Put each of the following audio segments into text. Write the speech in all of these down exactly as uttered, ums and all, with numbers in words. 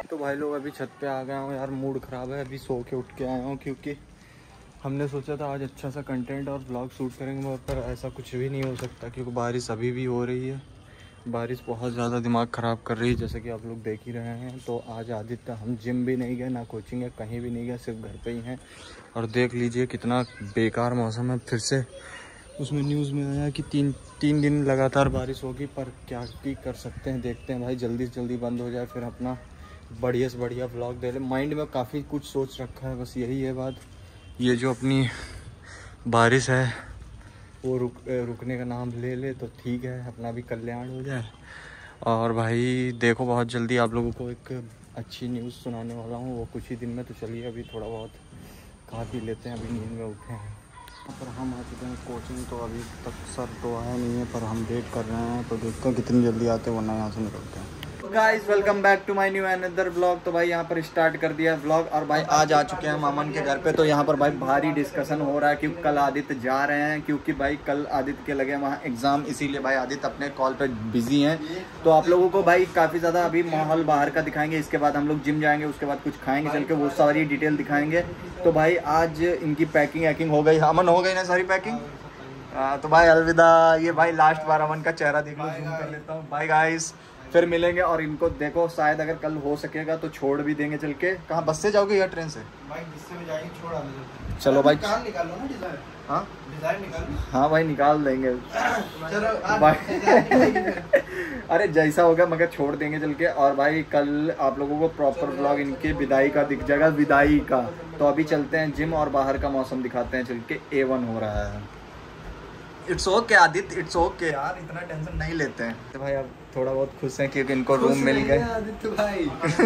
तो भाई लोग अभी छत पे आ गया हूँ यार, मूड ख़राब है। अभी सो के उठ के आया हूँ क्योंकि हमने सोचा था आज अच्छा सा कंटेंट और ब्लॉग शूट करेंगे, पर ऐसा कुछ भी नहीं हो सकता क्योंकि बारिश अभी भी हो रही है। बारिश बहुत ज़्यादा दिमाग ख़राब कर रही है जैसे कि आप लोग देख ही रहे हैं। तो आज आदित्य हम जिम भी नहीं गए, ना कोचिंग है, कहीं भी नहीं गए, सिर्फ घर पे ही हैं। और देख लीजिए कितना बेकार मौसम है। फिर से उसमें न्यूज़ में आया कि तीन तीन दिन लगातार बारिश होगी, पर क्या ही कर सकते हैं, देखते हैं भाई जल्दी से जल्दी बंद हो जाए, फिर अपना बढ़िया से बढ़िया व्लॉग दे ले। माइंड में काफ़ी कुछ सोच रखा है, बस यही है बात। ये जो अपनी बारिश है वो रुक रुकने का नाम ले ले तो ठीक है, अपना भी कल्याण हो जाए। और भाई देखो बहुत जल्दी आप लोगों को एक अच्छी न्यूज़ सुनाने वाला हूँ, वो कुछ ही दिन में। तो चलिए अभी थोड़ा बहुत खा पी लेते हैं, अभी नींद में उठे हैं। पर हम आ चुके हैं कोचिंग, तो अभी तक सर तो आया नहीं है, पर हम वेट कर रहे हैं। तो देखते हैं कितनी जल्दी आते वरना यहाँ से निकलते हैं। Guys welcome back to my new another vlog. तो भाई यहाँ पर स्टार्ट कर दिया है व्लॉग और भाई आज आ चुके हैं मामन के घर पे। तो यहाँ पर भाई भारी डिस्कशन हो रहा है कि कल आदित्य जा रहे हैं, क्योंकि भाई कल आदित्य के लगे वहाँ एग्जाम, इसीलिए भाई आदित्य अपने कॉल पे बिजी हैं। तो आप लोगों को भाई काफ़ी ज़्यादा अभी माहौल बाहर का दिखाएंगे, इसके बाद हम लोग जिम जाएंगे, उसके बाद कुछ खाएंगे चल के, वो सारी डिटेल दिखाएंगे। तो भाई आज इनकी पैकिंग वैकिंग हो गई, अमन हो गई ना सारी पैकिंग। आ, तो भाई अलविदा। ये भाई लास्ट बार अमन का चेहरा देख लो, जूम कर लेता हूँ। बाय गाइस, फिर मिलेंगे। और इनको देखो शायद अगर कल हो सकेगा तो छोड़ भी देंगे चल के। कहाँ बस से जाओगे या ट्रेन से? भाई जिससे भी जाएंगे छोड़ आने। चलो भाई निकाल लो ना डिजाइन। हाँ डिजाइन निकाल। हाँ भाई निकाल देंगे। चलो भाई अरे जैसा होगा मगर छोड़ देंगे चल के। और भाई कल आप लोगों को प्रॉपर ब्लॉग इनके विदाई का दिख जाएगा, विदाई का। तो अभी चलते हैं जिम और बाहर का मौसम दिखाते हैं चल के। ए वन हो रहा है। It's okay Aditya, it's okay यार, इतना टेंशन नहीं लेते हैं। तो भाई अब थोड़ा बहुत खुश हैं क्योंकि इनको रूम मिल गए। आदित्य भाई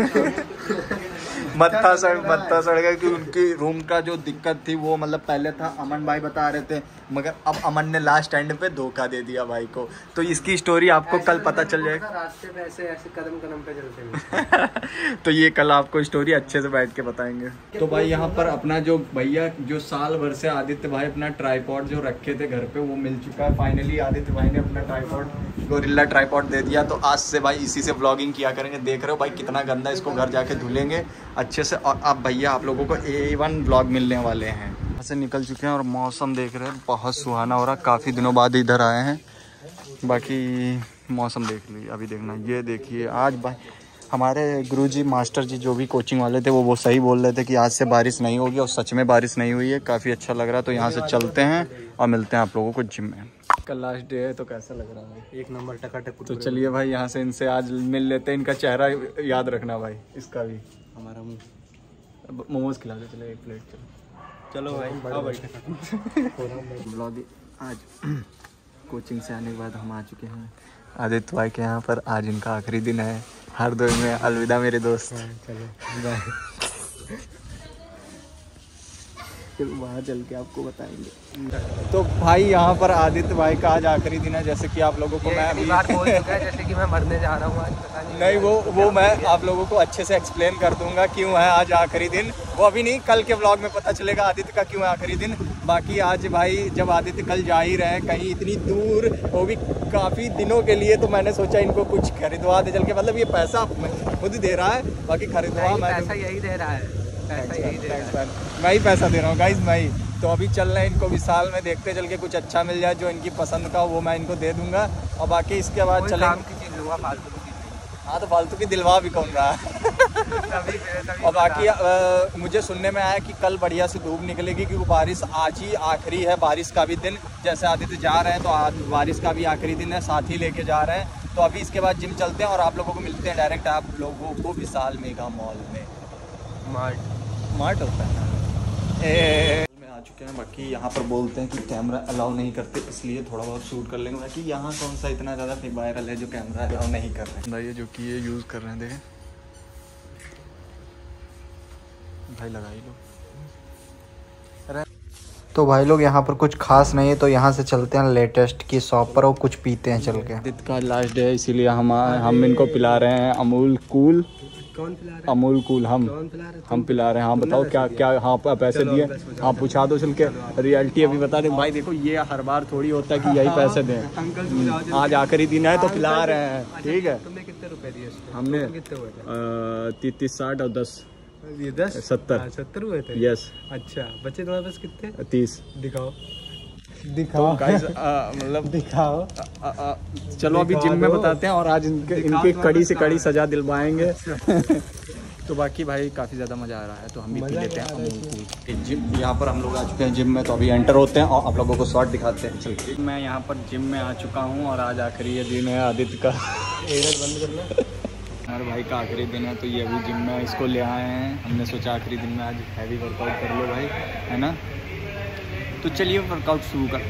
मत्था सड़ मत्था सड़ गया कि उनकी रूम का जो दिक्कत थी वो मतलब पहले था, अमन भाई बता रहे थे, मगर अब अमन ने लास्ट एंड पे धोखा दे दिया भाई को। तो इसकी स्टोरी आपको कल पता चल जाएगा। रास्ते पे ऐसे ऐसे कदम कदम पे चलते तो ये कल आपको स्टोरी अच्छे से बैठ के बताएंगे। तो भाई यहाँ पर अपना जो भैया जो साल भर से आदित्य भाई अपना ट्राईपॉड जो रखे थे घर पे वो मिल चुका है फाइनली। आदित्य भाई ने अपना ट्राईपॉड गोरिल्ला ट्राईपॉड दे दिया। तो आज से भाई इसी से व्लॉगिंग किया करेंगे। देख रहे हो भाई कितना गंदा, इसको घर जाके धुलेंगे अच्छे से। और अब भैया आप लोगों को ए वन व्लॉग मिलने वाले हैं। यहाँ से निकल चुके हैं और मौसम देख रहे हैं बहुत सुहाना हो रहा। काफ़ी दिनों बाद इधर आए हैं। बाकी मौसम देख लीजिए, अभी देखना, ये देखिए आज भाई हमारे गुरुजी मास्टर जी जो भी कोचिंग वाले थे वो वो सही बोल रहे थे कि आज से बारिश नहीं होगी, और सच में बारिश नहीं हुई है। काफ़ी अच्छा लग रहा है। तो यहाँ से चलते हैं और मिलते हैं आप लोगों को जिम में। कल लास्ट डे है तो कैसा लग रहा है? एक नंबर टकाटक। तो चलिए भाई यहाँ से इनसे आज मिल लेते हैं। इनका चेहरा याद रखना भाई, इसका भी। हमारा मुँह मोमोज खिला दे चलो एक प्लेट। चलो चलो भाई आओ भाई। ब्लॉग आज कोचिंग से आने के बाद हम आ चुके हैं आदित्य भाई के यहाँ पर। आज इनका आखिरी दिन है हरदोई में। अलविदा मेरे दोस्त। चलो बाय। फिर वहाँ चल के आपको बताएंगे। तो भाई यहाँ पर आदित्य भाई का आज आखिरी दिन है, जैसे कि आप लोगों को मैं अभी बात बोल चुका है जैसे कि मैं मरने जा रहा हूँ आज। पता नहीं नहीं वो वो मैं आप लोगों को अच्छे से एक्सप्लेन कर दूंगा क्यों है आज आखिरी दिन। वो अभी नहीं, कल के व्लॉग में पता चलेगा आदित्य का क्यों है आखिरी दिन। बाकी आज भाई जब आदित्य कल जा ही रहे हैं कहीं इतनी दूर, वो भी काफ़ी दिनों के लिए, तो मैंने सोचा इनको कुछ खरीदवा दे चल के। मतलब ये पैसा खुद दे रहा है, बाकी खरीदवा मैं पैसा यही दे रहा है। मैं ही पैसा दे रहा हूँ गाइज, मैं ही। तो अभी चल रहे हैं इनको विशाल में, देखते चल के कुछ अच्छा मिल जाए जो इनकी पसंद का, वो मैं इनको दे दूंगा। और बाकी इसके बाद चलेंगे। हाँ तो फालतू की दिलवा भी कौन रहा है। और बाकी आ, मुझे सुनने में आया कि कल बढ़िया से धूप निकलेगी क्योंकि बारिश आज ही आखिरी है, बारिश का भी दिन। जैसे आदित्य जा रहे हैं तो आज बारिश का भी आखिरी दिन है, साथ ही लेके जा रहे हैं। तो अभी इसके बाद जिम चलते हैं और आप लोगों को मिलते हैं डायरेक्ट आप लोगों को विशाल मेगा मॉल में। मार्ट मार्ट होता है ए... में आ चुके हैं। बाकी यहाँ पर बोलते हैं कि कैमरा अलाउ नहीं करते, इसलिए थोड़ा बहुत शूट कर लेंगे। बाकी यहाँ कौन सा इतना ज़्यादा वायरल है जो कैमरा अलाउ नहीं कर रहे हैं भाई, जो कि ये यूज़ कर रहे हैं। देखें भाई लगा ही लो। तो भाई लोग यहाँ पर कुछ खास नहीं है, तो यहाँ से चलते हैं लेटेस्ट की शॉप पर और कुछ पीते हैं चल के। आदित्य का लास्ट डे है इसीलिए हम हम इनको पिला रहे हैं अमूल कूल। कौन पिला रहा है? अमूल कूल हम कौन पिला रहा है? हम पिला रहे हैं। हाँ बताओ क्या क्या। हाँ पैसे दिए। हाँ पूछा दो चल के रियलिटी अभी बता दे भाई। देखो ये हर बार थोड़ी होता है कि यही पैसे दें। अंकल आज आखिरी दिन है तो पिला रहे हैं। ठीक है तुमने कितने रुपए दिए? हमने कितने हुए थे? तीस तीस साठ और दस ये दस सत्तर सत्तर हुए थे। यस। अच्छा बच्चे तुम्हारे पास कितने? तीस। दिखाओ दिखाओ गाइस मतलब दिखाओ। आ, आ, चलो अभी जिम में बताते हैं और आज इनके इनकी कड़ी से कड़ी सजा दिलवाएंगे। तो बाकी भाई काफ़ी ज़्यादा मज़ा आ रहा है तो हम भी पी लेते हैं अमूल कूल। जिम यहाँ पर हम लोग आ चुके हैं जिम में तो अभी एंटर होते हैं और आप लोगों को शॉर्ट दिखाते हैं। चलिए मैं यहाँ पर जिम में आ चुका हूँ और आज आखिरी ये दिन है आदित्य का। बंद करना। हमारे भाई का आखिरी दिन है तो ये अभी जिम में इसको ले आए हैं। हमने सोचा आखिरी दिन में आज हैवी वर्कआउट कर लो भाई, है ना। तो चलिए वर्कआउट शुरू कर।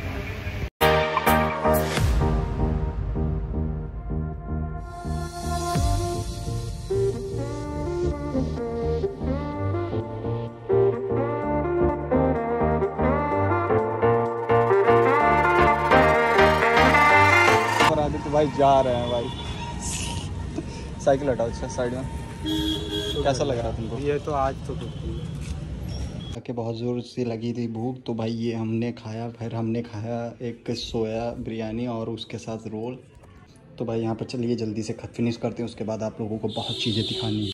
आदित्य भाई जा रहे हैं भाई। साइकिल हटाओ अच्छा साइड में। कैसा लग रहा तुमको? ये तो आज तो के बहुत ज़ोर से लगी थी भूख तो भाई ये हमने खाया। फिर हमने खाया एक सोया बिरयानी और उसके साथ रोल। तो भाई यहाँ पर चलिए जल्दी से फिनिश करते हैं उसके बाद आप लोगों को बहुत चीज़ें दिखानी है।